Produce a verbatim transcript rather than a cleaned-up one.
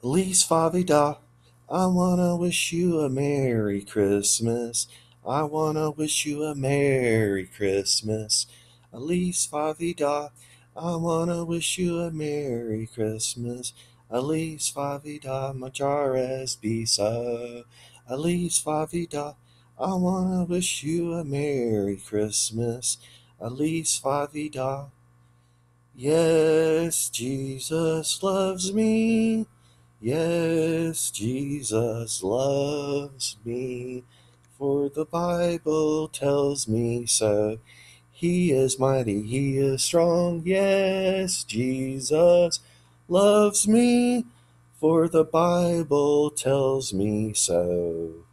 Feliz Favida. I wanna wish you a Merry Christmas. I wanna wish you a Merry Christmas. Feliz Favida. I wanna wish you a Merry Christmas. Feliz Favida, Majares Bisa. Feliz Favida. I wanna wish you a Merry Christmas. Feliz Favida. Yes, Jesus loves me. Yes, Jesus loves me, for the Bible tells me so. He is mighty, he is strong. Yes, Jesus loves me, for the Bible tells me so.